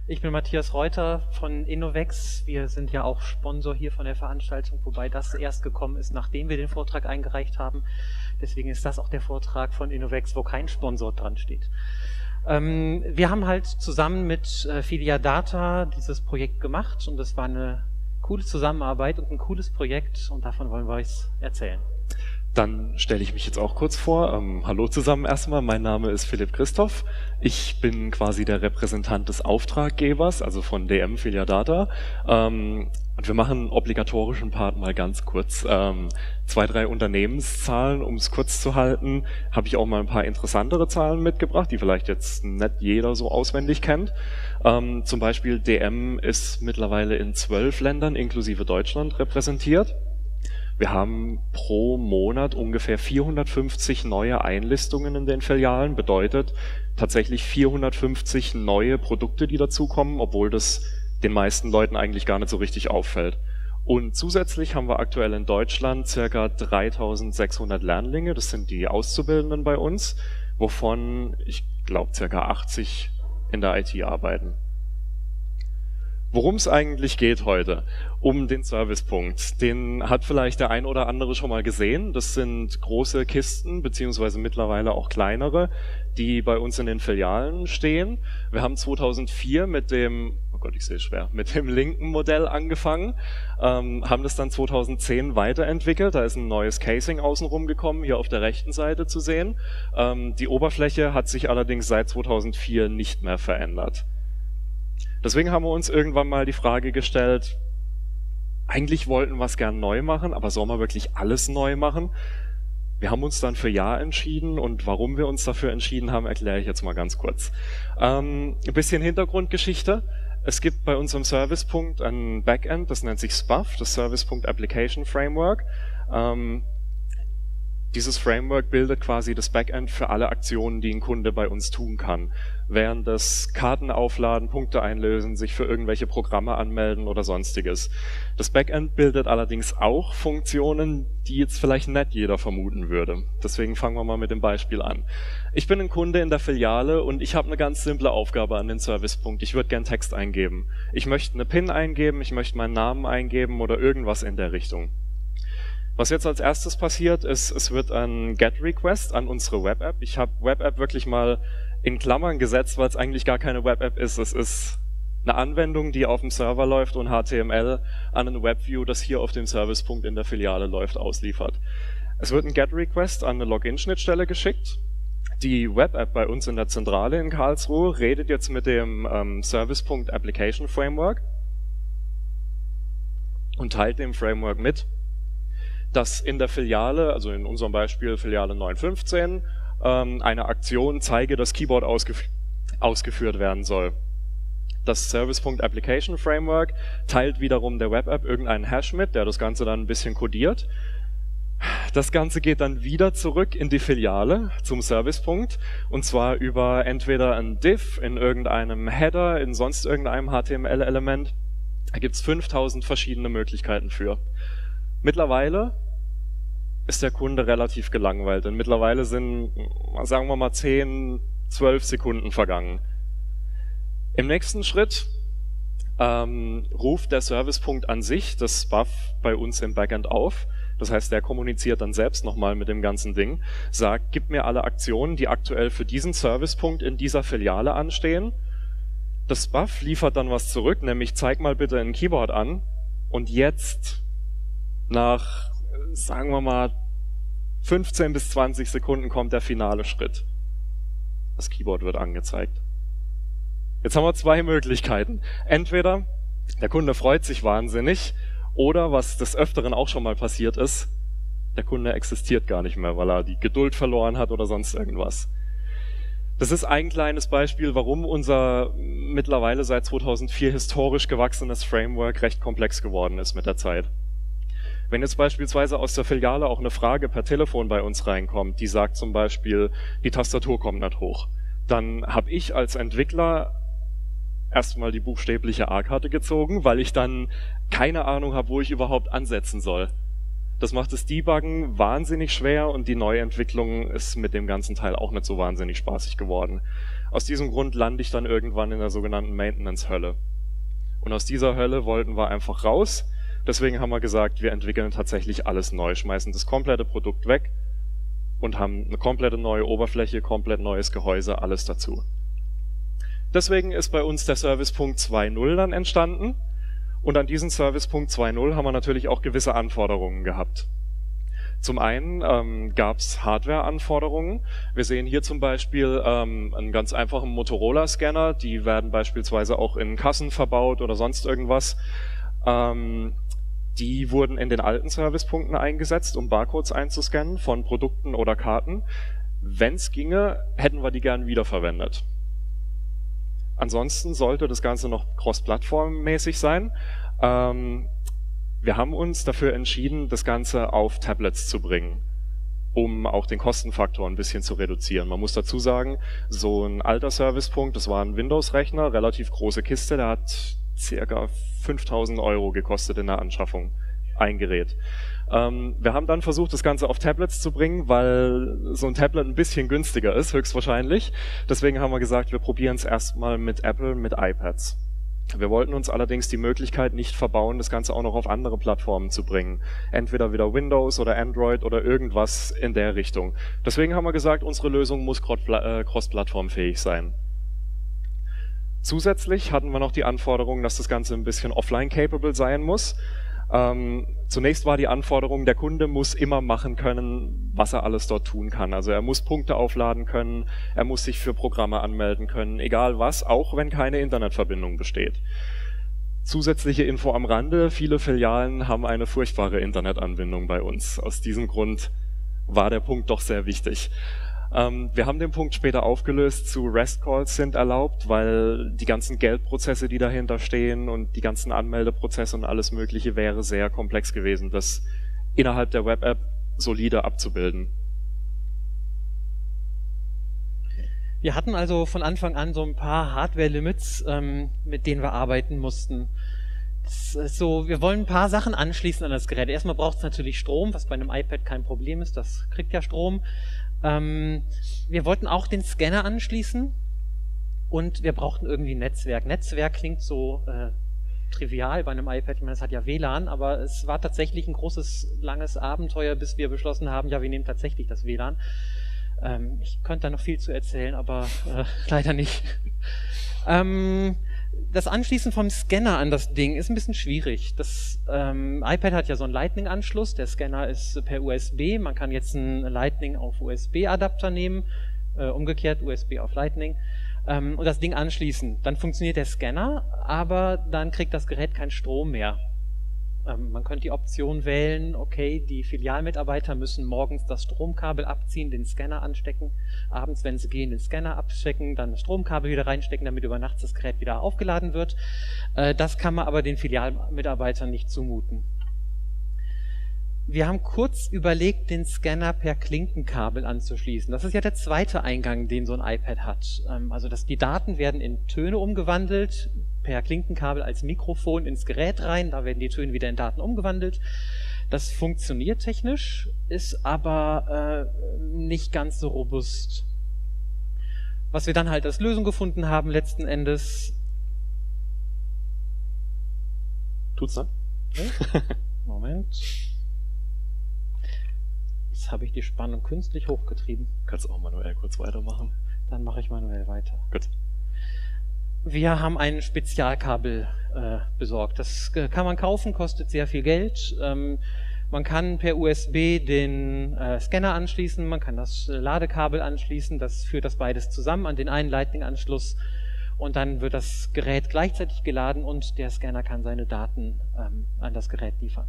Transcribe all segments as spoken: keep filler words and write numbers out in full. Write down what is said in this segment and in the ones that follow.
Ich bin Matthias Reuter von Innovex. Wir sind ja auch Sponsor hier von der Veranstaltung, wobei das erst gekommen ist, nachdem wir den Vortrag eingereicht haben. Deswegen ist das auch der Vortrag von Innovex, wo kein Sponsor dran steht. Ähm, wir haben halt zusammen mit äh, Filia Data dieses Projekt gemacht und es war eine coole Zusammenarbeit und ein cooles Projekt und davon wollen wir euch erzählen. Dann stelle ich mich jetzt auch kurz vor. Ähm, hallo zusammen erstmal, mein Name ist Philipp Christoph. Ich bin quasi der Repräsentant des Auftraggebers, also von D M Filia Data. Ähm, und wir machen einen obligatorischen Part mal ganz kurz. Ähm, zwei, drei Unternehmenszahlen, um es kurz zu halten, habe ich auch mal ein paar interessantere Zahlen mitgebracht, die vielleicht jetzt nicht jeder so auswendig kennt. Ähm, zum Beispiel D M ist mittlerweile in zwölf Ländern inklusive Deutschland repräsentiert. Wir haben pro Monat ungefähr vierhundertfünfzig neue Einlistungen in den Filialen, bedeutet tatsächlich vierhundertfünfzig neue Produkte, die dazukommen, obwohl das den meisten Leuten eigentlich gar nicht so richtig auffällt. Und zusätzlich haben wir aktuell in Deutschland circa dreitausendsechshundert Lernlinge, das sind die Auszubildenden bei uns, wovon ich glaube circa achtzig in der I T arbeiten. Worum es eigentlich geht heute? Um den Servicepunkt. Den hat vielleicht der ein oder andere schon mal gesehen. Das sind große Kisten, beziehungsweise mittlerweile auch kleinere, die bei uns in den Filialen stehen. Wir haben zweitausendvier mit dem, oh Gott, ich sehe es schwer, mit dem linken Modell angefangen, ähm, haben das dann zweitausendzehn weiterentwickelt. Da ist ein neues Casing außenrum gekommen, hier auf der rechten Seite zu sehen. Ähm, die Oberfläche hat sich allerdings seit zweitausendvier nicht mehr verändert. Deswegen haben wir uns irgendwann mal die Frage gestellt, eigentlich wollten wir es gern neu machen, aber sollen wir wirklich alles neu machen? Wir haben uns dann für Ja entschieden und warum wir uns dafür entschieden haben, erkläre ich jetzt mal ganz kurz. Ähm, ein bisschen Hintergrundgeschichte. Es gibt bei unserem Servicepunkt ein Backend, das nennt sich S P A F, das Servicepunkt Application Framework. Ähm, Dieses Framework bildet quasi das Backend für alle Aktionen, die ein Kunde bei uns tun kann. Während das Karten aufladen, Punkte einlösen, sich für irgendwelche Programme anmelden oder sonstiges. Das Backend bildet allerdings auch Funktionen, die jetzt vielleicht nicht jeder vermuten würde. Deswegen fangen wir mal mit dem Beispiel an. Ich bin ein Kunde in der Filiale und ich habe eine ganz simple Aufgabe an den Servicepunkt. Ich würde gern Text eingeben. Ich möchte eine PIN eingeben, ich möchte meinen Namen eingeben oder irgendwas in der Richtung. Was jetzt als erstes passiert, ist, es wird ein GET-Request an unsere Web-App. Ich habe Web-App wirklich mal in Klammern gesetzt, weil es eigentlich gar keine Web-App ist. Es ist eine Anwendung, die auf dem Server läuft und H T M L an ein Webview, das hier auf dem Servicepunkt in der Filiale läuft, ausliefert. Es wird ein GET-Request an eine Login-Schnittstelle geschickt. Die Web-App bei uns in der Zentrale in Karlsruhe redet jetzt mit dem ähm, Servicepunkt Application Framework und teilt dem Framework mit, dass in der Filiale, also in unserem Beispiel Filiale neun fünfzehn, ähm, eine Aktion zeige, dass Keyboard ausgef ausgeführt werden soll. Das Servicepunkt Application Framework teilt wiederum der Web-App irgendeinen Hash mit, der das Ganze dann ein bisschen codiert. Das Ganze geht dann wieder zurück in die Filiale zum Servicepunkt und zwar über entweder ein Div in irgendeinem Header, in sonst irgendeinem H T M L-Element. Da gibt es fünftausend verschiedene Möglichkeiten für. Mittlerweile ist der Kunde relativ gelangweilt, denn mittlerweile sind, sagen wir mal, zehn, zwölf Sekunden vergangen. Im nächsten Schritt ähm, ruft der Servicepunkt an sich das S P A F bei uns im Backend auf. Das heißt, der kommuniziert dann selbst nochmal mit dem ganzen Ding, sagt, gib mir alle Aktionen, die aktuell für diesen Servicepunkt in dieser Filiale anstehen. Das S P A F liefert dann was zurück, nämlich zeig mal bitte ein Keyboard an und jetzt nach, sagen wir mal, fünfzehn bis zwanzig Sekunden kommt der finale Schritt. Das Keyboard wird angezeigt. Jetzt haben wir zwei Möglichkeiten. Entweder der Kunde freut sich wahnsinnig oder, was des Öfteren auch schon mal passiert ist, der Kunde existiert gar nicht mehr, weil er die Geduld verloren hat oder sonst irgendwas. Das ist ein kleines Beispiel, warum unser mittlerweile seit zweitausendvier historisch gewachsenes Framework recht komplex geworden ist mit der Zeit. Wenn jetzt beispielsweise aus der Filiale auch eine Frage per Telefon bei uns reinkommt, die sagt zum Beispiel, die Tastatur kommt nicht hoch, dann habe ich als Entwickler erstmal die buchstäbliche A-Karte gezogen, weil ich dann keine Ahnung habe, wo ich überhaupt ansetzen soll. Das macht das Debuggen wahnsinnig schwer und die Neuentwicklung ist mit dem ganzen Teil auch nicht so wahnsinnig spaßig geworden. Aus diesem Grund lande ich dann irgendwann in der sogenannten Maintenance-Hölle. Und aus dieser Hölle wollten wir einfach raus. Deswegen haben wir gesagt, wir entwickeln tatsächlich alles neu, schmeißen das komplette Produkt weg und haben eine komplette neue Oberfläche, komplett neues Gehäuse, alles dazu. Deswegen ist bei uns der Servicepunkt zwei Punkt null dann entstanden. Und an diesen Servicepunkt zwei Punkt null haben wir natürlich auch gewisse Anforderungen gehabt. Zum einen ähm, gab es Hardware-Anforderungen. Wir sehen hier zum Beispiel ähm, einen ganz einfachen Motorola-Scanner. Die werden beispielsweise auch in Kassen verbaut oder sonst irgendwas. Ähm, die wurden in den alten Servicepunkten eingesetzt, um Barcodes einzuscannen von Produkten oder Karten. Wenn es ginge, hätten wir die gern wiederverwendet. Ansonsten sollte das Ganze noch cross-plattform-mäßig sein. Ähm, wir haben uns dafür entschieden, das Ganze auf Tablets zu bringen, um auch den Kostenfaktor ein bisschen zu reduzieren. Man muss dazu sagen, so ein alter Servicepunkt, das war ein Windows-Rechner, relativ große Kiste, der hat circa fünftausend Euro gekostet in der Anschaffung, ein Gerät. Ähm, wir haben dann versucht, das Ganze auf Tablets zu bringen, weil so ein Tablet ein bisschen günstiger ist, höchstwahrscheinlich. Deswegen haben wir gesagt, wir probieren es erstmal mit Apple, mit iPads. Wir wollten uns allerdings die Möglichkeit nicht verbauen, das Ganze auch noch auf andere Plattformen zu bringen. Entweder wieder Windows oder Android oder irgendwas in der Richtung. Deswegen haben wir gesagt, unsere Lösung muss cross-plattformfähig sein. Zusätzlich hatten wir noch die Anforderung, dass das Ganze ein bisschen offline-capable sein muss. Ähm, zunächst war die Anforderung, der Kunde muss immer machen können, was er alles dort tun kann. Also er muss Punkte aufladen können, er muss sich für Programme anmelden können, egal was, auch wenn keine Internetverbindung besteht. Zusätzliche Info am Rande, viele Filialen haben eine furchtbare Internetanbindung bei uns. Aus diesem Grund war der Punkt doch sehr wichtig. Ähm, wir haben den Punkt später aufgelöst zu REST-Calls sind erlaubt, weil die ganzen Geldprozesse, die dahinter stehen und die ganzen Anmeldeprozesse und alles Mögliche wäre sehr komplex gewesen, das innerhalb der Web-App solide abzubilden. Wir hatten also von Anfang an so ein paar Hardware-Limits, ähm, mit denen wir arbeiten mussten. Das ist so, wir wollen ein paar Sachen anschließen an das Gerät. Erstmal braucht es natürlich Strom, was bei einem iPad kein Problem ist, das kriegt ja Strom. Ähm, wir wollten auch den Scanner anschließen und wir brauchten irgendwie ein Netzwerk. Netzwerk klingt so äh, trivial bei einem iPad, ich meine, es hat ja W L A N, aber es war tatsächlich ein großes, langes Abenteuer, bis wir beschlossen haben, ja, wir nehmen tatsächlich das W L A N. Ähm, ich könnte da noch viel zu erzählen, aber äh, leider nicht. ähm, Das Anschließen vom Scanner an das Ding ist ein bisschen schwierig. Das ähm, iPad hat ja so einen Lightning-Anschluss, der Scanner ist per U S B. Man kann jetzt einen Lightning auf U S B-Adapter nehmen, äh, umgekehrt U S B auf Lightning, ähm, und das Ding anschließen. Dann funktioniert der Scanner, aber dann kriegt das Gerät keinen Strom mehr. Ähm, man könnte die Option wählen, okay, die Filialmitarbeiter müssen morgens das Stromkabel abziehen, den Scanner anstecken, abends, wenn sie gehen, den Scanner abstecken, dann das Stromkabel wieder reinstecken, damit über Nacht das Gerät wieder aufgeladen wird. Äh, das kann man aber den Filialmitarbeitern nicht zumuten. Wir haben kurz überlegt, den Scanner per Klinkenkabel anzuschließen. Das ist ja der zweite Eingang, den so ein iPad hat. Ähm, also dass die Daten werden in Töne umgewandelt, per Klinkenkabel als Mikrofon ins Gerät rein, da werden die Töne wieder in Daten umgewandelt. Das funktioniert technisch, ist aber äh, nicht ganz so robust. Was wir dann halt als Lösung gefunden haben, letzten Endes... Tut's, ne? Okay. Moment. Jetzt habe ich die Spannung künstlich hochgetrieben. Kannst du auch manuell kurz weitermachen? Dann mache ich manuell weiter. Gut. Wir haben ein Spezialkabel äh, besorgt. Das äh, kann man kaufen, kostet sehr viel Geld. Ähm, man kann per U S B den äh, Scanner anschließen, man kann das äh, Ladekabel anschließen, das führt das beides zusammen an den einen Lightning-Anschluss und dann wird das Gerät gleichzeitig geladen und der Scanner kann seine Daten ähm, an das Gerät liefern.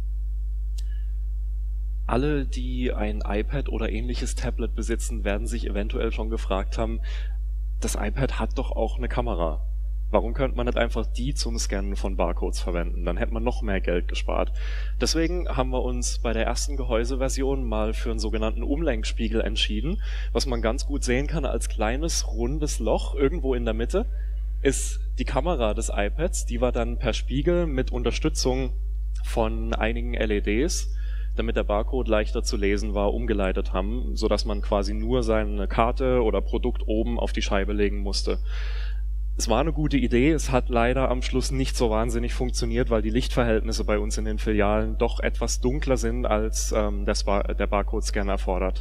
Alle, die ein iPad oder ähnliches Tablet besitzen, werden sich eventuell schon gefragt haben, das iPad hat doch auch eine Kamera. Warum könnte man nicht einfach die zum Scannen von Barcodes verwenden? Dann hätte man noch mehr Geld gespart. Deswegen haben wir uns bei der ersten Gehäuseversion mal für einen sogenannten Umlenkspiegel entschieden. Was man ganz gut sehen kann als kleines, rundes Loch irgendwo in der Mitte, ist die Kamera des iPads. Die war dann per Spiegel mit Unterstützung von einigen L E Ds damit der Barcode leichter zu lesen war, umgeleitet haben, sodass man quasi nur seine Karte oder Produkt oben auf die Scheibe legen musste. Es war eine gute Idee, es hat leider am Schluss nicht so wahnsinnig funktioniert, weil die Lichtverhältnisse bei uns in den Filialen doch etwas dunkler sind, als ähm, das Bar- der Barcode-Scanner erfordert.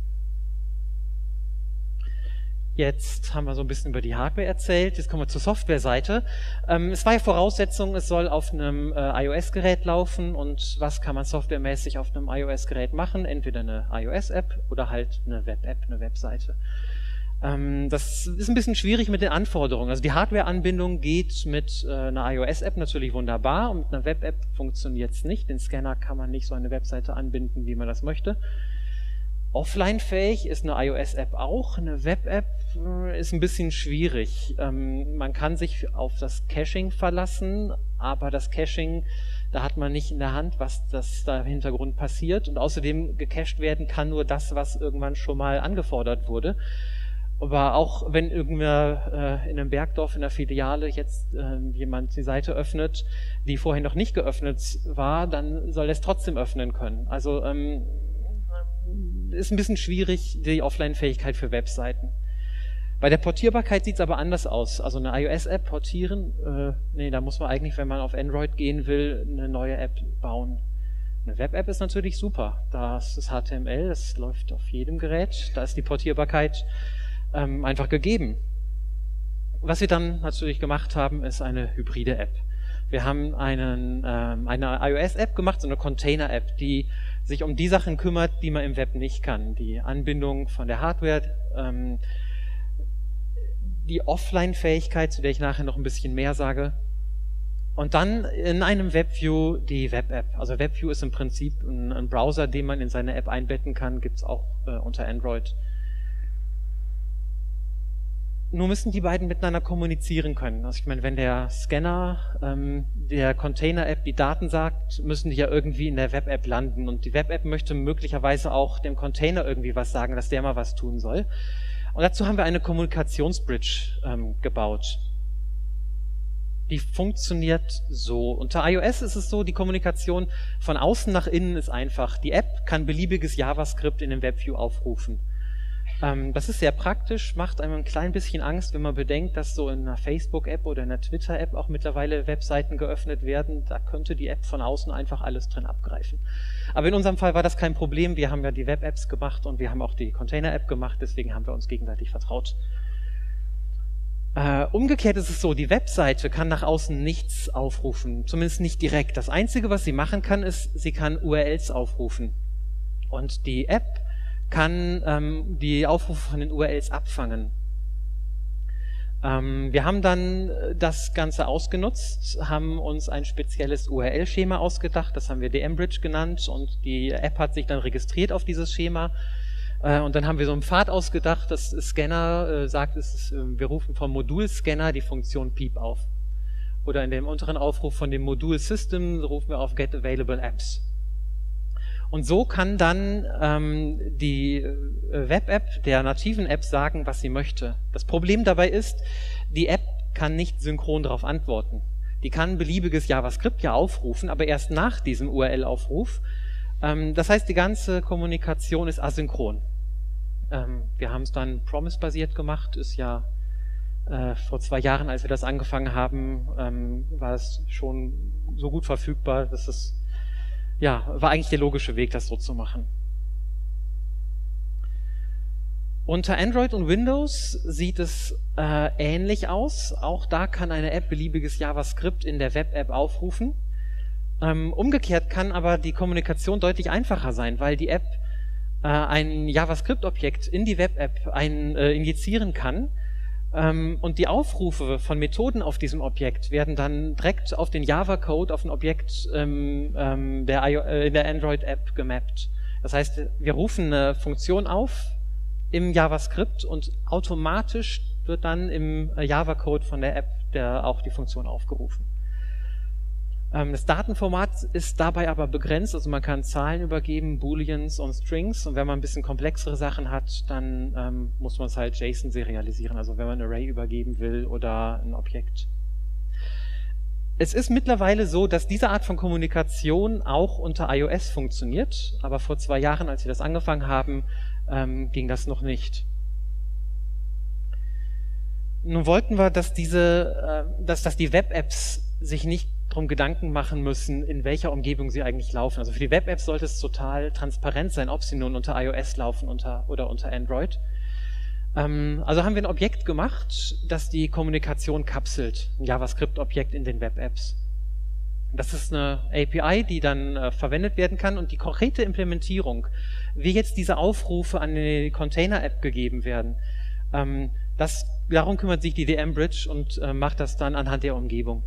Jetzt haben wir so ein bisschen über die Hardware erzählt, jetzt kommen wir zur Softwareseite. Ähm, es war ja Voraussetzung, es soll auf einem äh, iOS-Gerät laufen, und was kann man softwaremäßig auf einem iOS-Gerät machen? Entweder eine iOS-App oder halt eine Web-App, eine Webseite. Ähm, das ist ein bisschen schwierig mit den Anforderungen. Also die Hardware-Anbindung geht mit äh, einer iOS-App natürlich wunderbar, und mit einer Web-App funktioniert es nicht. Den Scanner kann man nicht so eine Webseite anbinden, wie man das möchte. Offline-fähig ist eine iOS-App auch, eine Web-App äh, ist ein bisschen schwierig. Ähm, man kann sich auf das Caching verlassen, aber das Caching, da hat man nicht in der Hand, was das da im Hintergrund passiert, und außerdem gecached werden kann nur das, was irgendwann schon mal angefordert wurde. Aber auch wenn irgendwer äh, in einem Bergdorf in der Filiale jetzt äh, jemand die Seite öffnet, die vorher noch nicht geöffnet war, dann soll er es trotzdem öffnen können. Also ähm, ist ein bisschen schwierig, die Offline-Fähigkeit für Webseiten. Bei der Portierbarkeit sieht es aber anders aus. Also eine iOS-App portieren, äh, nee, da muss man eigentlich, wenn man auf Android gehen will, eine neue App bauen. Eine Web-App ist natürlich super. Da ist das H T M L, das läuft auf jedem Gerät. Da ist die Portierbarkeit ähm, einfach gegeben. Was wir dann natürlich gemacht haben, ist eine hybride App. Wir haben einen, ähm, eine iOS-App gemacht, so eine Container-App, die sich um die Sachen kümmert, die man im Web nicht kann. Die Anbindung von der Hardware, ähm, die Offline-Fähigkeit, zu der ich nachher noch ein bisschen mehr sage. Und dann in einem WebView die Web-App. Also WebView ist im Prinzip ein, ein Browser, den man in seine App einbetten kann, gibt es auch äh, unter Android. Nur müssen die beiden miteinander kommunizieren können. Also ich meine, wenn der Scanner ähm, der Container-App die Daten sagt, müssen die ja irgendwie in der Web-App landen. Und die Web-App möchte möglicherweise auch dem Container irgendwie was sagen, dass der mal was tun soll. Und dazu haben wir eine Kommunikationsbridge ähm, gebaut. Die funktioniert so. Unter iOS ist es so, die Kommunikation von außen nach innen ist einfach. Die App kann beliebiges JavaScript in dem WebView aufrufen. Ähm, das ist sehr praktisch, macht einem ein klein bisschen Angst, wenn man bedenkt, dass so in einer Facebook-App oder in einer Twitter-App auch mittlerweile Webseiten geöffnet werden. Da könnte die App von außen einfach alles drin abgreifen. Aber in unserem Fall war das kein Problem. Wir haben ja die Web-Apps gemacht und wir haben auch die Container-App gemacht, deswegen haben wir uns gegenseitig vertraut. Äh, umgekehrt ist es so, die Webseite kann nach außen nichts aufrufen, zumindest nicht direkt. Das Einzige, was sie machen kann, ist, sie kann U R Ls aufrufen. Und die App kann ähm, die Aufrufe von den U R Ls abfangen. Ähm, wir haben dann das Ganze ausgenutzt, haben uns ein spezielles U R L-Schema ausgedacht, das haben wir D M-Bridge genannt, und die App hat sich dann registriert auf dieses Schema. Äh, und dann haben wir so einen Pfad ausgedacht, das Scanner äh, sagt, es ist, äh, wir rufen vom Modul-Scanner die Funktion Peep auf. Oder in dem unteren Aufruf von dem Modul-System rufen wir auf Get Available Apps. Und so kann dann ähm, die äh, Web-App der nativen App sagen, was sie möchte. Das Problem dabei ist, die App kann nicht synchron darauf antworten. Die kann beliebiges JavaScript ja aufrufen, aber erst nach diesem U R L-Aufruf. Ähm, das heißt, die ganze Kommunikation ist asynchron. Ähm, wir haben es dann Promise-basiert gemacht, ist ja äh, vor zwei Jahren, als wir das angefangen haben, ähm, war es schon so gut verfügbar, dass es ja, war eigentlich der logische Weg, das so zu machen. Unter Android und Windows sieht es äh, ähnlich aus. Auch da kann eine App beliebiges JavaScript in der Web-App aufrufen. Ähm, umgekehrt kann aber die Kommunikation deutlich einfacher sein, weil die App äh, ein JavaScript-Objekt in die Web-App ein, äh, injizieren kann. Ähm, und die Aufrufe von Methoden auf diesem Objekt werden dann direkt auf den Java-Code, auf ein Objekt ähm, ähm, der, äh, der Android-App gemappt. Das heißt, wir rufen eine Funktion auf im JavaScript und automatisch wird dann im äh, Java-Code von der App der, auch die Funktion aufgerufen. Ähm, das Datenformat ist dabei aber begrenzt, also man kann Zahlen übergeben, Booleans und Strings, und wenn man ein bisschen komplexere Sachen hat, dann ähm, muss man es halt JSON serialisieren, also wenn man ein Array übergeben will oder ein Objekt. Es ist mittlerweile so, dass diese Art von Kommunikation auch unter iOS funktioniert, aber vor zwei Jahren, als wir das angefangen haben, ähm, ging das noch nicht. Nun wollten wir, dass diese, äh, dass, dass die Web-Apps sich nicht darum Gedanken machen müssen, in welcher Umgebung sie eigentlich laufen. Also für die Web-Apps sollte es total transparent sein, ob sie nun unter iOS laufen unter, oder unter Android. Ähm, also haben wir ein Objekt gemacht, das die Kommunikation kapselt, ein JavaScript-Objekt in den Web-Apps. Das ist eine A P I, die dann äh, verwendet werden kann, und die konkrete Implementierung, wie jetzt diese Aufrufe an die Container-App gegeben werden, ähm, das, darum kümmert sich die D M-Bridge und äh, macht das dann anhand der Umgebung.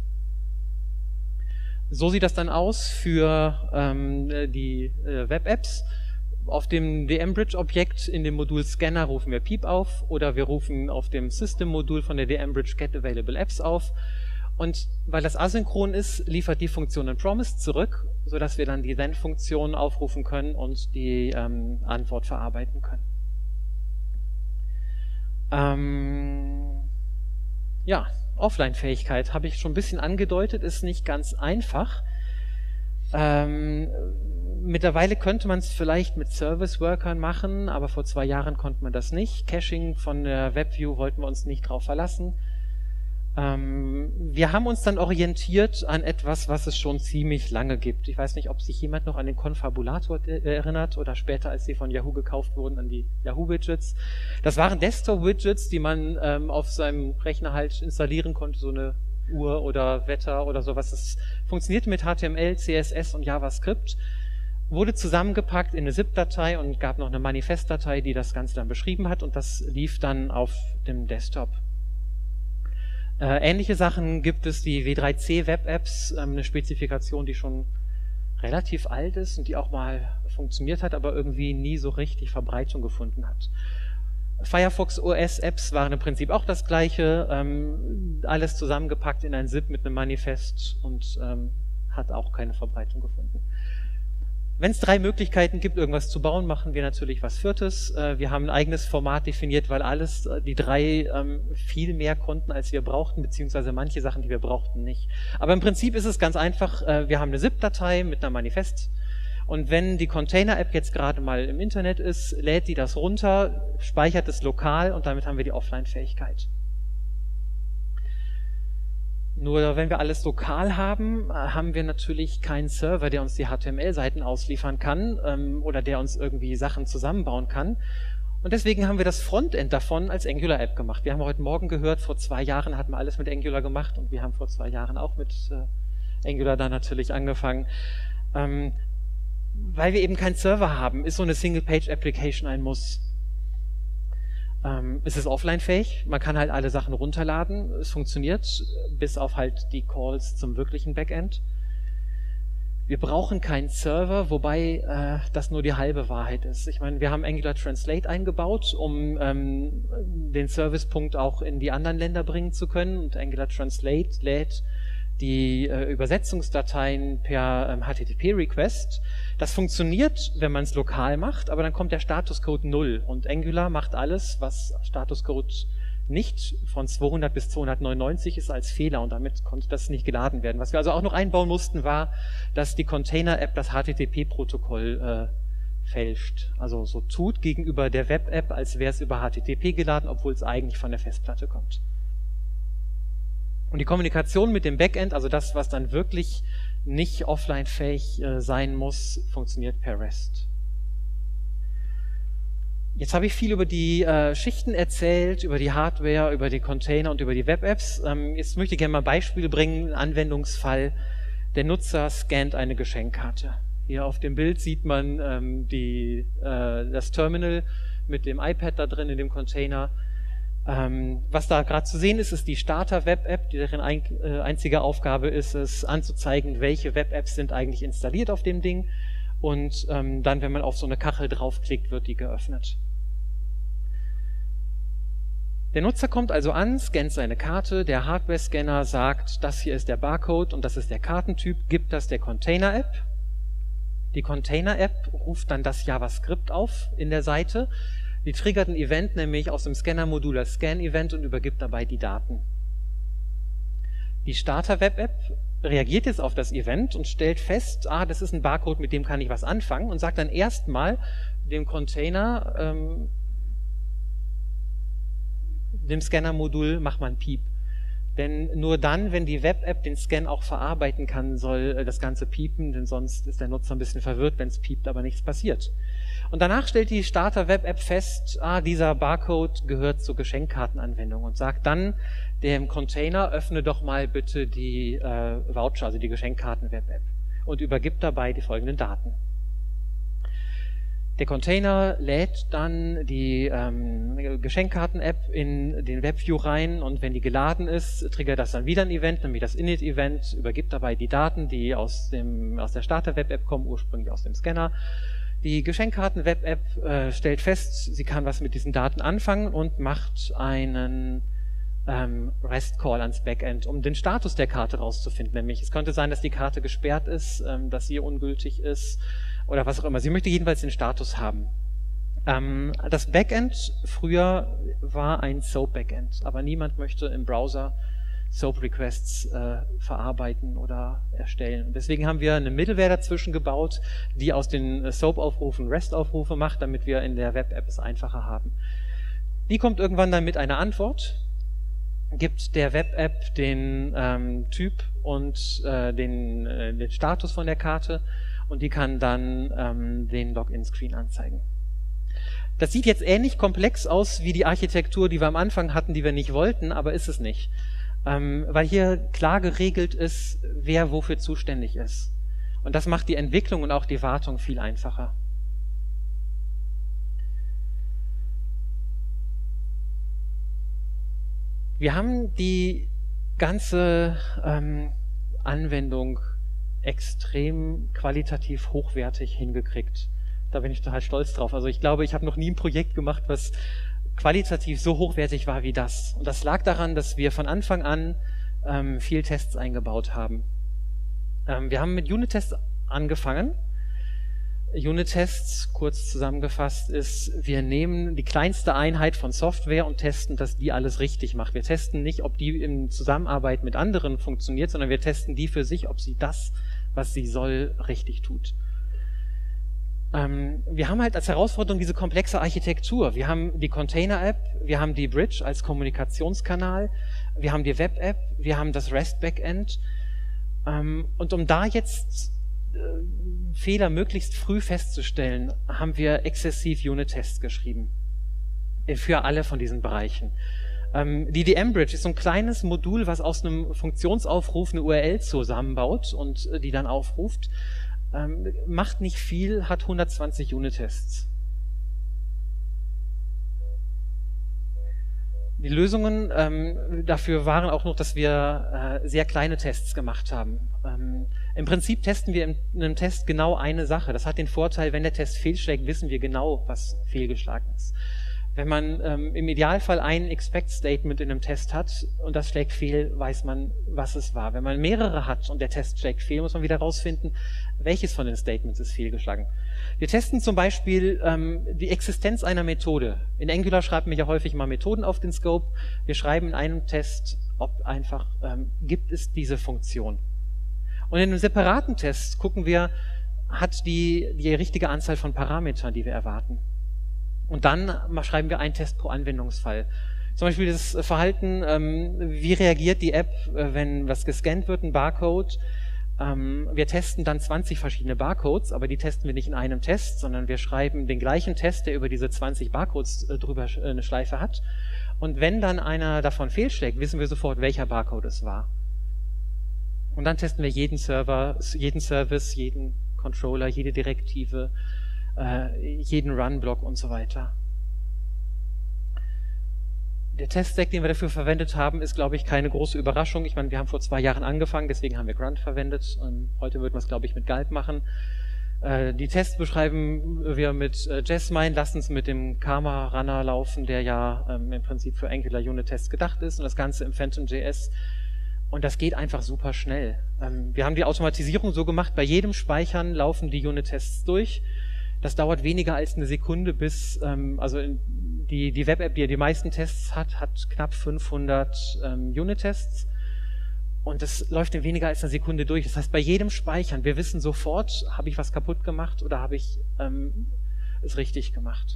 So sieht das dann aus für ähm, die äh, Web-Apps. Auf dem D M-Bridge-Objekt in dem Modul Scanner rufen wir Peep auf, oder wir rufen auf dem System-Modul von der D M-Bridge Get Available Apps auf. Und weil das asynchron ist, liefert die Funktion ein Promise zurück, sodass wir dann die Then-Funktion aufrufen können und die ähm, Antwort verarbeiten können. Ähm, ja, Offline-Fähigkeit habe ich schon ein bisschen angedeutet, ist nicht ganz einfach. Ähm, mittlerweile könnte man es vielleicht mit Service-Workern machen, aber vor zwei Jahren konnte man das nicht. Caching von der WebView wollten wir uns nicht drauf verlassen. Ähm, wir haben uns dann orientiert an etwas, was es schon ziemlich lange gibt. Ich weiß nicht, ob sich jemand noch an den Konfabulator erinnert oder später, als sie von Yahoo gekauft wurden, an die Yahoo-Widgets. Das waren Desktop-Widgets, die man ähm, auf seinem Rechner halt installieren konnte, so eine Uhr oder Wetter oder sowas. Das funktionierte mit H T M L, C S S und JavaScript, wurde zusammengepackt in eine ZIP-Datei und gab noch eine Manifestdatei, die das Ganze dann beschrieben hat, und das lief dann auf dem Desktop. Äh, ähnliche Sachen gibt es, die W drei C Web Apps, ähm, eine Spezifikation, die schon relativ alt ist und die auch mal funktioniert hat, aber irgendwie nie so richtig Verbreitung gefunden hat. Firefox O S Apps waren im Prinzip auch das gleiche, ähm, alles zusammengepackt in ein ZIP mit einem Manifest, und ähm, hat auch keine Verbreitung gefunden. Wenn es drei Möglichkeiten gibt, irgendwas zu bauen, machen wir natürlich was Viertes. Äh, wir haben ein eigenes Format definiert, weil alles, äh, die drei ähm, viel mehr konnten, als wir brauchten, beziehungsweise manche Sachen, die wir brauchten, nicht. Aber im Prinzip ist es ganz einfach, äh, wir haben eine ZIP-Datei mit einer Manifest, und wenn die Container-App jetzt gerade mal im Internet ist, lädt die das runter, speichert es lokal, und damit haben wir die Offline-Fähigkeit. Nur wenn wir alles lokal haben, haben wir natürlich keinen Server, der uns die H T M L-Seiten ausliefern kann ähm, oder der uns irgendwie Sachen zusammenbauen kann. Und deswegen haben wir das Frontend davon als Angular-App gemacht. Wir haben heute Morgen gehört, vor zwei Jahren hatten wir alles mit Angular gemacht, und wir haben vor zwei Jahren auch mit äh, Angular da natürlich angefangen. Ähm, weil wir eben keinen Server haben, ist so eine Single-Page-Application ein Muss. Ähm, es ist offline-fähig, man kann halt alle Sachen runterladen, es funktioniert, bis auf halt die Calls zum wirklichen Backend. Wir brauchen keinen Server, wobei äh, das nur die halbe Wahrheit ist. Ich meine, wir haben Angular Translate eingebaut, um ähm, den Servicepunkt auch in die anderen Länder bringen zu können, und Angular Translate lädt die äh, Übersetzungsdateien per ähm, H T T P-Request. Das funktioniert, wenn man es lokal macht, aber dann kommt der Statuscode null, und Angular macht alles, was Statuscode nicht von zweihundert bis zweihundertneunundneunzig ist, als Fehler, und damit konnte das nicht geladen werden. Was wir also auch noch einbauen mussten, war, dass die Container-App das H T T P-Protokoll äh, fälscht. Also so tut gegenüber der Web-App, als wäre es über H T T P geladen, obwohl es eigentlich von der Festplatte kommt. Und die Kommunikation mit dem Backend, also das, was dann wirklich nicht offline-fähig äh, sein muss, funktioniert per REST. Jetzt habe ich viel über die äh, Schichten erzählt, über die Hardware, über die Container und über die Web-Apps. Ähm, jetzt möchte ich gerne mal ein Beispiel bringen, einen Anwendungsfall. Der Nutzer scannt eine Geschenkkarte. Hier auf dem Bild sieht man ähm, die, äh, das Terminal mit dem iPad da drin in dem Container. Ähm, was da gerade zu sehen ist, ist die Starter-Web-App, deren ein, äh, einzige Aufgabe ist es, anzuzeigen, welche Web-Apps sind eigentlich installiert auf dem Ding, und ähm, dann, wenn man auf so eine Kachel draufklickt, wird die geöffnet. Der Nutzer kommt also an, scannt seine Karte, der Hardware-Scanner sagt, das hier ist der Barcode und das ist der Kartentyp, gibt das der Container-App. Die Container-App ruft dann das JavaScript auf in der Seite. Die triggert ein Event, nämlich aus dem Scanner-Modul das Scan-Event, und übergibt dabei die Daten. Die Starter-Web-App reagiert jetzt auf das Event und stellt fest, ah, das ist ein Barcode, mit dem kann ich was anfangen, und sagt dann erstmal dem Container, ähm, dem Scanner-Modul, mach mal ein Piep. Denn nur dann, wenn die Web-App den Scan auch verarbeiten kann, soll das Ganze piepen, denn sonst ist der Nutzer ein bisschen verwirrt, wenn es piept, aber nichts passiert. Und danach stellt die Starter-Web-App fest, ah, dieser Barcode gehört zur Geschenkkartenanwendung, und sagt dann dem Container, öffne doch mal bitte die äh, Voucher, also die Geschenkkarten-Web-App, und übergibt dabei die folgenden Daten. Der Container lädt dann die ähm, Geschenkkarten-App in den WebView rein, und wenn die geladen ist, triggert das dann wieder ein Event, nämlich das Init-Event, übergibt dabei die Daten, die aus, dem, aus der Starter-Web-App kommen, ursprünglich aus dem Scanner. Die Geschenkkarten-Web-App äh, stellt fest, sie kann was mit diesen Daten anfangen und macht einen ähm, REST-Call ans Backend, um den Status der Karte rauszufinden. Nämlich, es könnte sein, dass die Karte gesperrt ist, ähm, dass sie ungültig ist, oder was auch immer. Sie möchte jedenfalls den Status haben. Ähm, das Backend früher war ein SOAP-Backend, aber niemand möchte im Browser SOAP-Requests äh, verarbeiten oder erstellen. Und deswegen haben wir eine Middleware dazwischen gebaut, die aus den SOAP-Aufrufen REST-Aufrufe macht, damit wir in der Web-App es einfacher haben. Die kommt irgendwann dann mit einer Antwort, gibt der Web-App den ähm, Typ und äh, den, äh, den Status von der Karte, und die kann dann ähm, den Login-Screen anzeigen. Das sieht jetzt ähnlich komplex aus wie die Architektur, die wir am Anfang hatten, die wir nicht wollten, aber ist es nicht. Ähm, weil hier klar geregelt ist, wer wofür zuständig ist. Und das macht die Entwicklung und auch die Wartung viel einfacher. Wir haben die ganze ähm, Anwendung extrem qualitativ hochwertig hingekriegt. Da bin ich total stolz drauf. Also ich glaube, ich habe noch nie ein Projekt gemacht, was qualitativ so hochwertig war wie das. Und das lag daran, dass wir von Anfang an ähm, viel Tests eingebaut haben. Ähm, wir haben mit Unit-Tests angefangen. Unit-Tests, kurz zusammengefasst, ist, wir nehmen die kleinste Einheit von Software und testen, dass die alles richtig macht. Wir testen nicht, ob die in Zusammenarbeit mit anderen funktioniert, sondern wir testen die für sich, ob sie das, was sie soll, richtig tut. Ähm, wir haben halt als Herausforderung diese komplexe Architektur. Wir haben die Container-App, wir haben die Bridge als Kommunikationskanal, wir haben die Web-App, wir haben das REST-Backend. Ähm, und um da jetzt Fehler möglichst früh festzustellen, haben wir exzessiv Unit-Tests geschrieben. Für alle von diesen Bereichen. Ähm, die D M-Bridge ist so ein kleines Modul, was aus einem Funktionsaufruf eine U R L zusammenbaut und äh, die dann aufruft. Ähm, macht nicht viel, hat hundertzwanzig Unit-Tests. Die Lösungen ähm, dafür waren auch noch, dass wir äh, sehr kleine Tests gemacht haben. Ähm, Im Prinzip testen wir in, in einem Test genau eine Sache. Das hat den Vorteil, wenn der Test fehlschlägt, wissen wir genau, was fehlgeschlagen ist. Wenn man ähm, im Idealfall ein Expect-Statement in einem Test hat und das schlägt fehl, weiß man, was es war. Wenn man mehrere hat und der Test schlägt fehl, muss man wieder rausfinden, welches von den Statements ist fehlgeschlagen. Wir testen zum Beispiel ähm, die Existenz einer Methode. In Angular schreiben wir ja häufig mal Methoden auf den Scope. Wir schreiben in einem Test, ob einfach, ähm, gibt es diese Funktion. Und in einem separaten Test gucken wir, hat die die richtige Anzahl von Parametern, die wir erwarten. Und dann schreiben wir einen Test pro Anwendungsfall. Zum Beispiel das Verhalten, ähm, wie reagiert die App, äh, wenn was gescannt wird, ein Barcode. Ähm, wir testen dann zwanzig verschiedene Barcodes, aber die testen wir nicht in einem Test, sondern wir schreiben den gleichen Test, der über diese zwanzig Barcodes äh, drüber äh, eine Schleife hat. Und wenn dann einer davon fehlschlägt, wissen wir sofort, welcher Barcode es war. Und dann testen wir jeden Server, jeden Service, jeden Controller, jede Direktive, äh, jeden Run-Block und so weiter. Der Test-Stack, den wir dafür verwendet haben, ist, glaube ich, keine große Überraschung. Ich meine, wir haben vor zwei Jahren angefangen, deswegen haben wir Grunt verwendet. Und heute würden wir es, glaube ich, mit Gulp machen. Äh, die Tests beschreiben wir mit äh, Jasmine, lassen es mit dem Karma-Runner laufen, der ja ähm, im Prinzip für Angular-Unit-Tests gedacht ist, und das Ganze im Phantom.js. Und das geht einfach super schnell. Ähm, wir haben die Automatisierung so gemacht, bei jedem Speichern laufen die Unit-Tests durch. Das dauert weniger als eine Sekunde, bis, ähm, also die, die Web-App, die die meisten Tests hat, hat knapp fünfhundert ähm, Unit-Tests. Und das läuft in weniger als einer Sekunde durch. Das heißt, bei jedem Speichern, wir wissen sofort, habe ich was kaputt gemacht oder habe ich ähm, es richtig gemacht.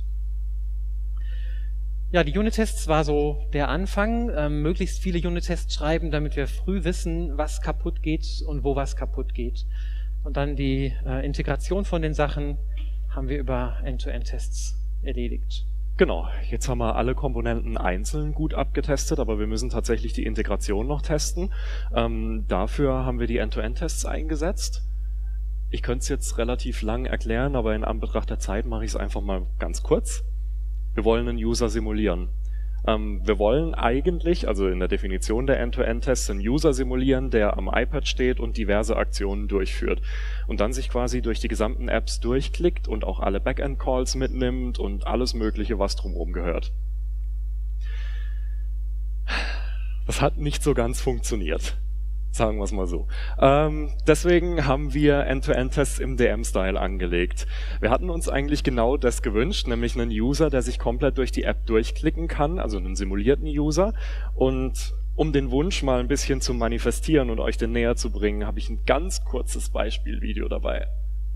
Ja, die Unit-Tests war so der Anfang. Ähm, möglichst viele Unit-Tests schreiben, damit wir früh wissen, was kaputt geht und wo was kaputt geht. Und dann die äh, Integration von den Sachen haben wir über End-to-End-Tests erledigt. Genau, jetzt haben wir alle Komponenten einzeln gut abgetestet, aber wir müssen tatsächlich die Integration noch testen. Ähm, dafür haben wir die End-to-End-Tests eingesetzt. Ich könnte es jetzt relativ lang erklären, aber in Anbetracht der Zeit mache ich es einfach mal ganz kurz. Wir wollen einen User simulieren. Ähm, wir wollen eigentlich, also in der Definition der End-to-End-Tests, einen User simulieren, der am iPad steht und diverse Aktionen durchführt. Und dann sich quasi durch die gesamten Apps durchklickt und auch alle Backend-Calls mitnimmt und alles Mögliche, was drumherum gehört. Das hat nicht so ganz funktioniert. Sagen wir es mal so. Ähm, deswegen haben wir End-to-End-Tests im D M-Style angelegt. Wir hatten uns eigentlich genau das gewünscht, nämlich einen User, der sich komplett durch die App durchklicken kann, also einen simulierten User. Und um den Wunsch mal ein bisschen zu manifestieren und euch den näher zu bringen, habe ich ein ganz kurzes Beispielvideo dabei.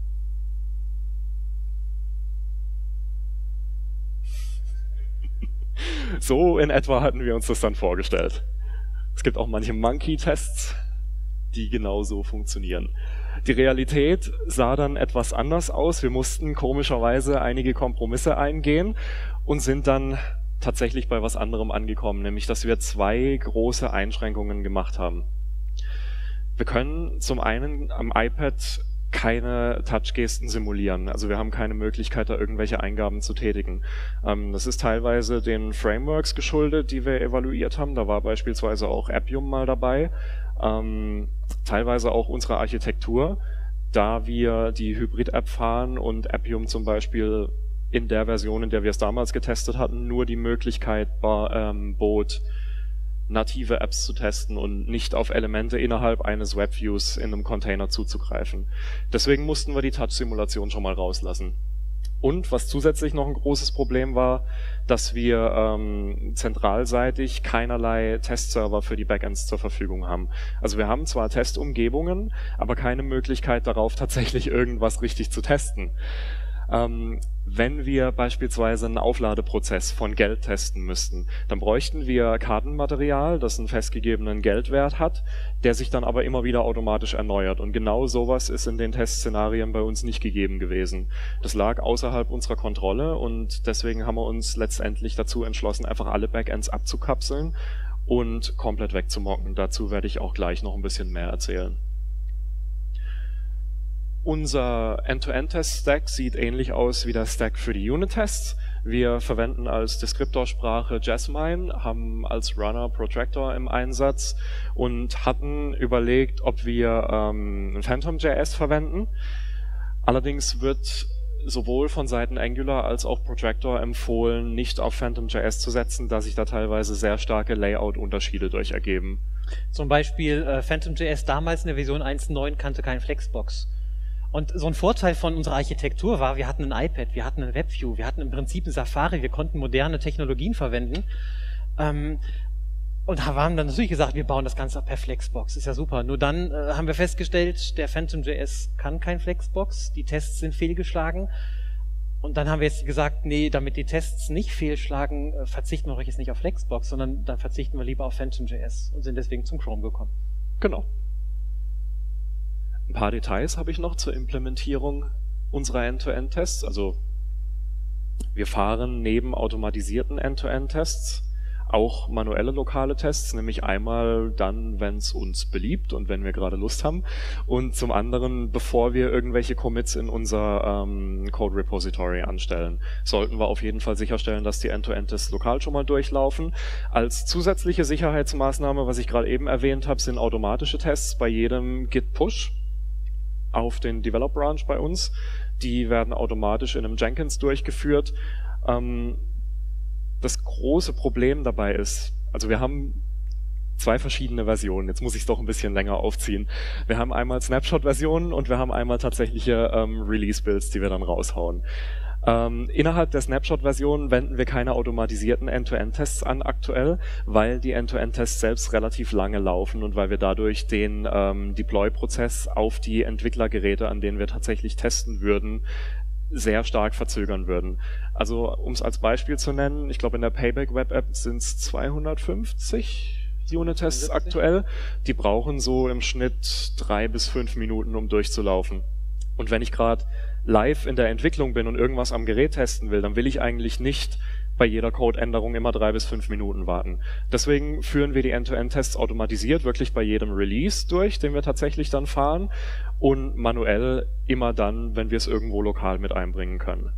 So in etwa hatten wir uns das dann vorgestellt. Es gibt auch manche Monkey-Tests, die genauso funktionieren. Die Realität sah dann etwas anders aus. Wir mussten komischerweise einige Kompromisse eingehen und sind dann tatsächlich bei was anderem angekommen, nämlich dass wir zwei große Einschränkungen gemacht haben. Wir können zum einen am iPad keine Touchgesten simulieren. Also wir haben keine Möglichkeit, da irgendwelche Eingaben zu tätigen. Ähm, das ist teilweise den Frameworks geschuldet, die wir evaluiert haben. Da war beispielsweise auch Appium mal dabei. Ähm, teilweise auch unsere Architektur, da wir die Hybrid-App fahren und Appium zum Beispiel in der Version, in der wir es damals getestet hatten, nur die Möglichkeit ähm, bot, native Apps zu testen und nicht auf Elemente innerhalb eines Webviews in einem Container zuzugreifen. Deswegen mussten wir die Touch-Simulation schon mal rauslassen. Und was zusätzlich noch ein großes Problem war, dass wir ähm, zentralseitig keinerlei Testserver für die Backends zur Verfügung haben. Also wir haben zwar Testumgebungen, aber keine Möglichkeit darauf, tatsächlich irgendwas richtig zu testen. Ähm, wenn wir beispielsweise einen Aufladeprozess von Geld testen müssten, dann bräuchten wir Kartenmaterial, das einen festgegebenen Geldwert hat, der sich dann aber immer wieder automatisch erneuert. Und genau sowas ist in den Testszenarien bei uns nicht gegeben gewesen. Das lag außerhalb unserer Kontrolle und deswegen haben wir uns letztendlich dazu entschlossen, einfach alle Backends abzukapseln und komplett wegzumocken. Dazu werde ich auch gleich noch ein bisschen mehr erzählen. Unser End-to-End-Test-Stack sieht ähnlich aus wie der Stack für die Unit-Tests. Wir verwenden als Deskriptorsprache Jasmine, haben als Runner Protractor im Einsatz und hatten überlegt, ob wir ähm, Phantom.js verwenden. Allerdings wird sowohl von Seiten Angular als auch Protractor empfohlen, nicht auf Phantom.js zu setzen, da sich da teilweise sehr starke Layout-Unterschiede durch ergeben. Zum Beispiel äh, Phantom.js damals in der Version eins Punkt neun kannte kein Flexbox. Und so ein Vorteil von unserer Architektur war, wir hatten ein iPad, wir hatten ein WebView, wir hatten im Prinzip ein Safari, wir konnten moderne Technologien verwenden. Ähm, und haben dann natürlich gesagt, wir bauen das Ganze per Flexbox, ist ja super. Nur dann äh, haben wir festgestellt, der Phantom.js kann kein Flexbox, die Tests sind fehlgeschlagen. Und dann haben wir jetzt gesagt, nee, damit die Tests nicht fehlschlagen, äh, verzichten wir jetzt nicht auf Flexbox, sondern dann verzichten wir lieber auf Phantom.js und sind deswegen zum Chrome gekommen. Genau. Ein paar Details habe ich noch zur Implementierung unserer End-to-End-Tests. Also wir fahren neben automatisierten End-to-End-Tests auch manuelle lokale Tests, nämlich einmal dann, wenn es uns beliebt und wenn wir gerade Lust haben, und zum anderen, bevor wir irgendwelche Commits in unser ähm, Code Repository anstellen, sollten wir auf jeden Fall sicherstellen, dass die End-to-End-Tests lokal schon mal durchlaufen. Als zusätzliche Sicherheitsmaßnahme, was ich gerade eben erwähnt habe, sind automatische Tests bei jedem Git-Push auf den Develop Branch bei uns. Die werden automatisch in einem Jenkins durchgeführt. Ähm, das große Problem dabei ist, also wir haben zwei verschiedene Versionen. Jetzt muss ich es doch ein bisschen länger aufziehen. Wir haben einmal Snapshot-Versionen und wir haben einmal tatsächliche ähm, Release-Builds, die wir dann raushauen. Ähm, innerhalb der Snapshot-Version wenden wir keine automatisierten End-to-End-Tests an aktuell, weil die End-to-End-Tests selbst relativ lange laufen und weil wir dadurch den ähm, Deploy-Prozess auf die Entwicklergeräte, an denen wir tatsächlich testen würden, sehr stark verzögern würden. Also um es als Beispiel zu nennen, ich glaube in der Payback Web App sind es zweihundertfünfzig Unit-Tests aktuell. Die brauchen so im Schnitt drei bis fünf Minuten, um durchzulaufen. Und wenn ich gerade live in der Entwicklung bin und irgendwas am Gerät testen will, dann will ich eigentlich nicht bei jeder Codeänderung immer drei bis fünf Minuten warten. Deswegen führen wir die End-to-End-Tests automatisiert wirklich bei jedem Release durch, den wir tatsächlich dann fahren, und manuell immer dann, wenn wir es irgendwo lokal mit einbringen können.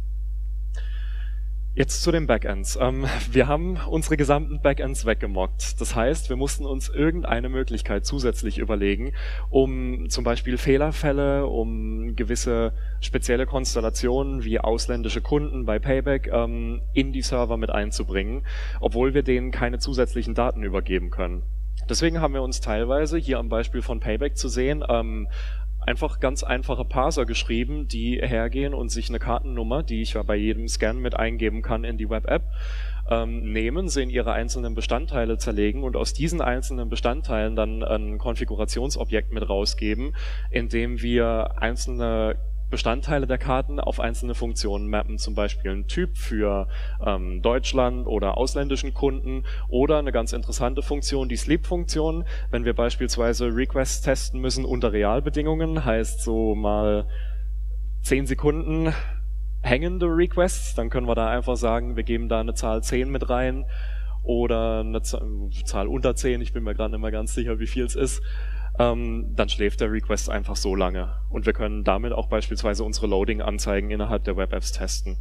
Jetzt zu den Backends. Ähm, wir haben unsere gesamten Backends weggemockt. Das heißt, wir mussten uns irgendeine Möglichkeit zusätzlich überlegen, um zum Beispiel Fehlerfälle, um gewisse spezielle Konstellationen wie ausländische Kunden bei Payback ähm, in die Server mit einzubringen, obwohl wir denen keine zusätzlichen Daten übergeben können. Deswegen haben wir uns teilweise, hier am Beispiel von Payback zu sehen, ähm, einfach ganz einfache Parser geschrieben, die hergehen und sich eine Kartennummer, die ich ja bei jedem Scan mit eingeben kann in die Web-App, ähm, nehmen, sie in ihre einzelnen Bestandteile zerlegen und aus diesen einzelnen Bestandteilen dann ein Konfigurationsobjekt mit rausgeben, in dem wir einzelne Bestandteile der Karten auf einzelne Funktionen mappen, zum Beispiel ein Typ für ähm, Deutschland oder ausländischen Kunden oder eine ganz interessante Funktion, die Sleep-Funktion. Wenn wir beispielsweise Requests testen müssen unter Realbedingungen, heißt so mal zehn Sekunden hängende Requests, dann können wir da einfach sagen, wir geben da eine Zahl zehn mit rein oder eine Zahl unter zehn, ich bin mir gerade nicht mehr ganz sicher, wie viel es ist. Ähm, dann schläft der Request einfach so lange. Und wir können damit auch beispielsweise unsere Loading-Anzeigen innerhalb der Web-Apps testen.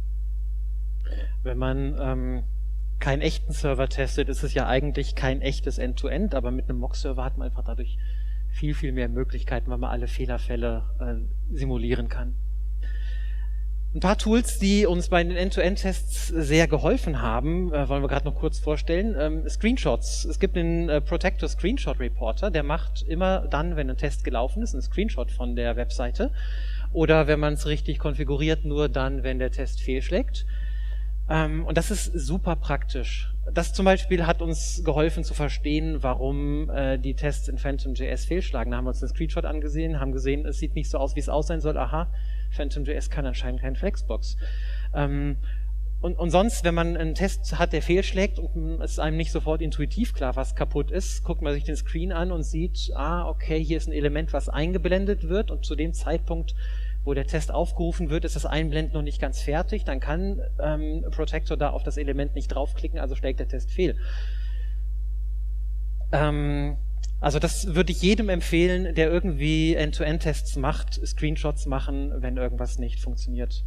Wenn man ähm, keinen echten Server testet, ist es ja eigentlich kein echtes End-to-End, aber mit einem Mock-Server hat man einfach dadurch viel, viel mehr Möglichkeiten, weil man alle Fehlerfälle äh, simulieren kann. Ein paar Tools, die uns bei den End-to-End-Tests sehr geholfen haben, äh, wollen wir gerade noch kurz vorstellen. Ähm, Screenshots. Es gibt den äh, Protector Screenshot Reporter, der macht immer dann, wenn ein Test gelaufen ist, einen Screenshot von der Webseite. Oder wenn man es richtig konfiguriert, nur dann, wenn der Test fehlschlägt. Ähm, und das ist super praktisch. Das zum Beispiel hat uns geholfen zu verstehen, warum äh, die Tests in Phantom.js fehlschlagen. Da haben wir uns den Screenshot angesehen, haben gesehen, es sieht nicht so aus, wie es aussehen soll. Aha, Phantom.js kann anscheinend kein Flexbox. Ähm, und, und sonst, wenn man einen Test hat, der fehlschlägt und es ist einem nicht sofort intuitiv klar, was kaputt ist, guckt man sich den Screen an und sieht, ah, okay, hier ist ein Element, was eingeblendet wird und zu dem Zeitpunkt, wo der Test aufgerufen wird, ist das Einblenden noch nicht ganz fertig, dann kann ähm, Protector da auf das Element nicht draufklicken, also schlägt der Test fehl. Ähm, also das würde ich jedem empfehlen, der irgendwie End-to-End-Tests macht, Screenshots machen, wenn irgendwas nicht funktioniert.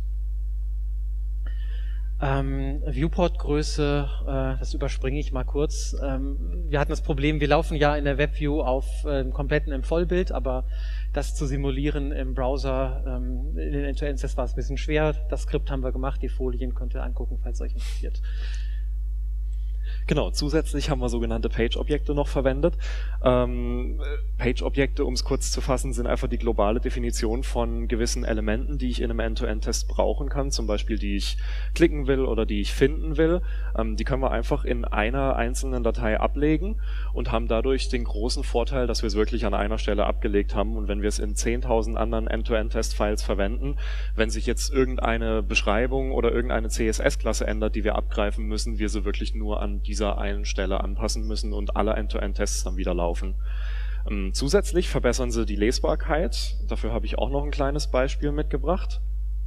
Ähm, Viewport-Größe, äh, das überspringe ich mal kurz. Ähm, wir hatten das Problem, wir laufen ja in der WebView auf äh, kompletten im Vollbild, aber das zu simulieren im Browser, ähm, in den End-to-End-Tests war es ein bisschen schwer. Das Skript haben wir gemacht, die Folien könnt ihr angucken, falls euch interessiert. Genau, zusätzlich haben wir sogenannte Page-Objekte noch verwendet. Ähm, Page-Objekte, um es kurz zu fassen, sind einfach die globale Definition von gewissen Elementen, die ich in einem End-to-End-Test brauchen kann, zum Beispiel die ich klicken will oder die ich finden will. Ähm, die können wir einfach in einer einzelnen Datei ablegen und haben dadurch den großen Vorteil, dass wir es wirklich an einer Stelle abgelegt haben. Und wenn wir es in zehntausend anderen End-to-End-Test-Files verwenden, wenn sich jetzt irgendeine Beschreibung oder irgendeine C S S-Klasse ändert, die wir abgreifen müssen, wir sie wirklich nur an die dieser einen Stelle anpassen müssen und alle End-to-End-Tests dann wieder laufen. Ähm, zusätzlich verbessern sie die Lesbarkeit. Dafür habe ich auch noch ein kleines Beispiel mitgebracht.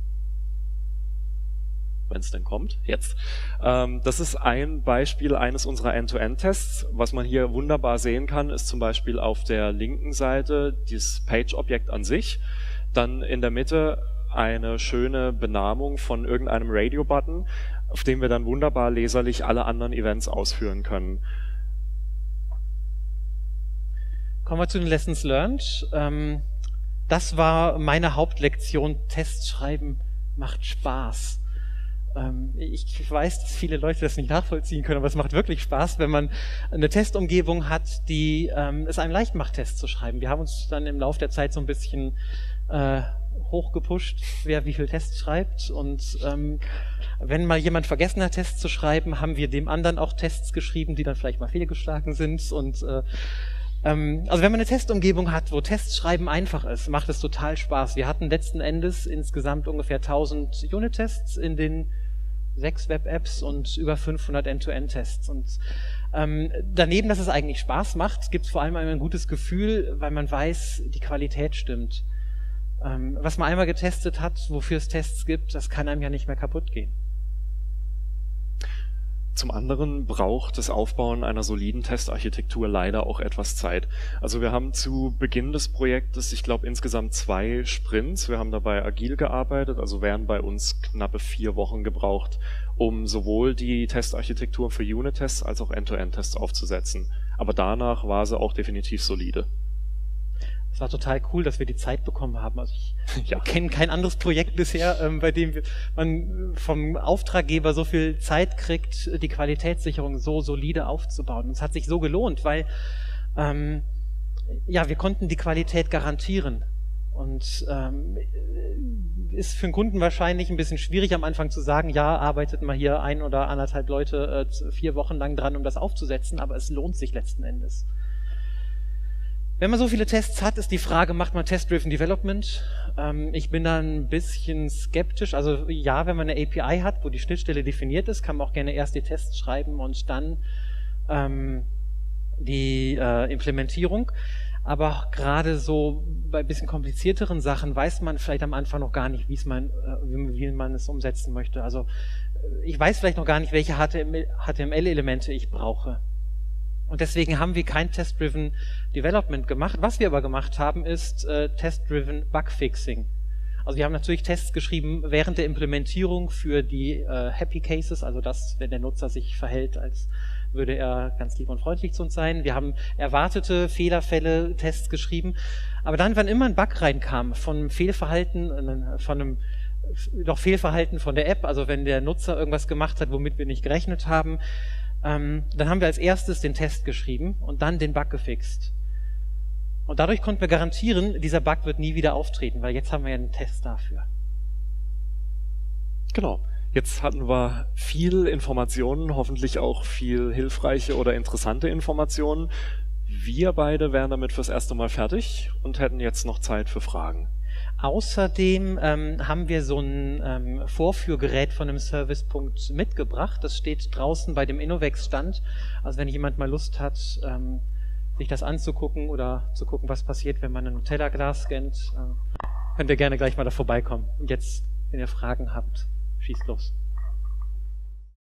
Wenn es denn kommt, jetzt. Ähm, das ist ein Beispiel eines unserer End-to-End-Tests. Was man hier wunderbar sehen kann, ist zum Beispiel auf der linken Seite das Page-Objekt an sich. Dann in der Mitte eine schöne Benamung von irgendeinem Radio-Button, auf dem wir dann wunderbar leserlich alle anderen Events ausführen können. Kommen wir zu den Lessons Learned. Ähm, das war meine Hauptlektion. Tests schreiben macht Spaß. Ähm, ich weiß, dass viele Leute das nicht nachvollziehen können, aber es macht wirklich Spaß, wenn man eine Testumgebung hat, die ähm, es einem leicht macht, Tests zu schreiben. Wir haben uns dann im Laufe der Zeit so ein bisschen äh, hochgepusht, wer wie viel Tests schreibt. Und ähm, wenn mal jemand vergessen hat, Tests zu schreiben, haben wir dem anderen auch Tests geschrieben, die dann vielleicht mal fehlgeschlagen sind. Und äh, ähm, also wenn man eine Testumgebung hat, wo Tests schreiben einfach ist, macht es total Spaß. Wir hatten letzten Endes insgesamt ungefähr tausend Unit-Tests in den sechs Web-Apps und über fünfhundert End-to-End-Tests. Und ähm, daneben, dass es eigentlich Spaß macht, gibt es vor allem ein gutes Gefühl, weil man weiß, die Qualität stimmt. Ähm, was man einmal getestet hat, wofür es Tests gibt, das kann einem ja nicht mehr kaputt gehen. Zum anderen braucht das Aufbauen einer soliden Testarchitektur leider auch etwas Zeit. Also wir haben zu Beginn des Projektes, ich glaube, insgesamt zwei Sprints. Wir haben dabei agil gearbeitet, also wären bei uns knappe vier Wochen gebraucht, um sowohl die Testarchitektur für Unit-Tests als auch End-to-End-Tests aufzusetzen. Aber danach war sie auch definitiv solide. Es war total cool, dass wir die Zeit bekommen haben. Also ich Ja. kenne kein anderes Projekt bisher, ähm, bei dem wir- man vom Auftraggeber so viel Zeit kriegt, die Qualitätssicherung so solide aufzubauen. Und es hat sich so gelohnt, weil ähm, ja, wir konnten die Qualität garantieren. Und ähm, ist für den Kunden wahrscheinlich ein bisschen schwierig am Anfang zu sagen, ja, arbeitet mal hier ein oder anderthalb Leute äh, vier Wochen lang dran, um das aufzusetzen, aber es lohnt sich letzten Endes. Wenn man so viele Tests hat, ist die Frage, macht man Test-Driven Development? Ähm, ich bin da ein bisschen skeptisch. Also ja, wenn man eine A P I hat, wo die Schnittstelle definiert ist, kann man auch gerne erst die Tests schreiben und dann ähm, die äh, Implementierung. Aber gerade so bei ein bisschen komplizierteren Sachen weiß man vielleicht am Anfang noch gar nicht, wie's man, äh, wie, wie man es umsetzen möchte. Also äh, ich weiß vielleicht noch gar nicht, welche H T M L-Elemente ich brauche. Und deswegen haben wir kein Test-Driven Development gemacht. Was wir aber gemacht haben, ist äh, Test-Driven Bugfixing. Also wir haben natürlich Tests geschrieben während der Implementierung für die äh, Happy Cases, also das, wenn der Nutzer sich verhält, als würde er ganz lieb und freundlich zu uns sein. Wir haben erwartete Fehlerfälle, Tests geschrieben. Aber dann, wenn immer ein Bug reinkam, von einem Fehlverhalten, äh, von einem doch Fehlverhalten von der App, also wenn der Nutzer irgendwas gemacht hat, womit wir nicht gerechnet haben, Ähm, dann haben wir als erstes den Test geschrieben und dann den Bug gefixt. Und dadurch konnten wir garantieren, dieser Bug wird nie wieder auftreten, weil jetzt haben wir ja einen Test dafür. Genau. Jetzt hatten wir viel Informationen, hoffentlich auch viel hilfreiche oder interessante Informationen. Wir beide wären damit fürs erste Mal fertig und hätten jetzt noch Zeit für Fragen. Außerdem ähm, haben wir so ein ähm, Vorführgerät von einem Servicepunkt mitgebracht. Das steht draußen bei dem Innovex-Stand. Also wenn jemand mal Lust hat, ähm, sich das anzugucken oder zu gucken, was passiert, wenn man ein Nutella-Glas scannt, äh, könnt ihr gerne gleich mal da vorbeikommen. Und jetzt, wenn ihr Fragen habt, schießt los.